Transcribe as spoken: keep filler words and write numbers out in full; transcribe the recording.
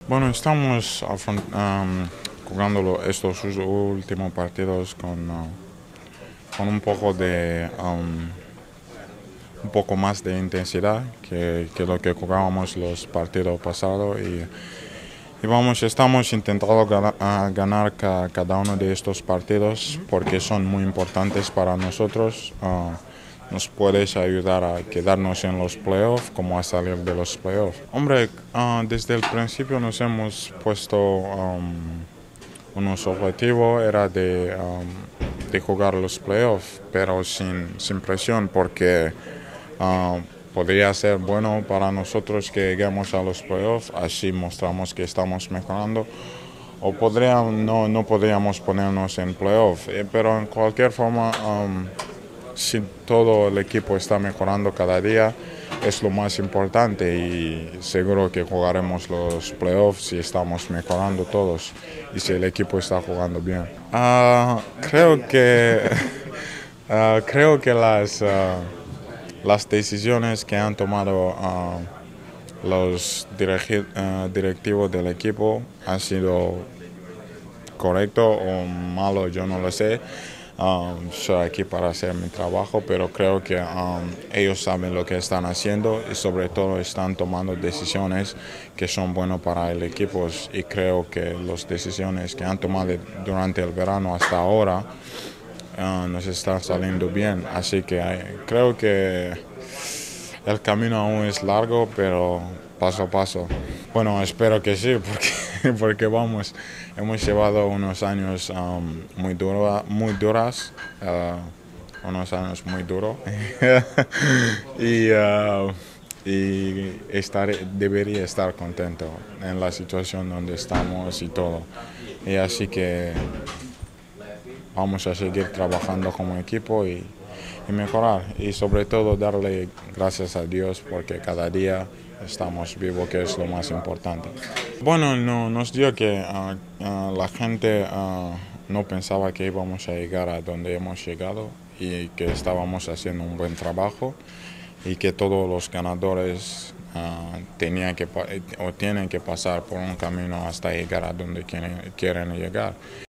Bueno, estamos afron- am, jugando lo- estos últimos partidos con, ah, con un poco de am, un poco más de intensidad que, que lo que jugábamos los partidos pasados y, y vamos, estamos intentando gana- ah, ganar ca- cada uno de estos partidos porque son muy importantes para nosotros. Ah, nos puedes ayudar a quedarnos en los playoffs como a salir de los playoffs. Hombre, ah, desde el principio nos hemos puesto um, unos objetivos, era de, um, de jugar los playoffs, pero sin, sin presión porque uh, podría ser bueno para nosotros que lleguemos a los playoffs, así mostramos que estamos mejorando. O podría, no, no podríamos ponernos en playoff, eh, pero en cualquier forma, um, si todo el equipo está mejorando cada día, es lo más importante y seguro que jugaremos los playoffs si estamos mejorando todos y si el equipo está jugando bien. Uh, creo que uh, creo que las uh, las decisiones que han tomado uh, los dirigi- uh, directivos del equipo han sido correcto o malo, yo no lo sé. Um, soy aquí para hacer mi trabajo, pero creo que um, ellos saben lo que están haciendo y sobre todo están tomando decisiones que son buenas para el equipo y creo que las decisiones que han tomado durante el verano hasta ahora uh, nos están saliendo bien. Así que hay, creo que el camino aún es largo, pero paso a paso. Bueno, espero que sí, porque, porque vamos, hemos llevado unos años um, muy, dura, muy duras, uh, unos años muy duros. y uh, y estar, debería estar contento en la situación donde estamos y todo. Y así que vamos a seguir trabajando como equipo y, y mejorar y sobre todo darle gracias a Dios porque cada día estamos vivos, que es lo más importante. Bueno, no, nos dio que uh, uh, la gente uh, no pensaba que íbamos a llegar a donde hemos llegado y que estábamos haciendo un buen trabajo y que todos los ganadores uh, tenían que o tienen que pasar por un camino hasta llegar a donde quieren, quieren llegar.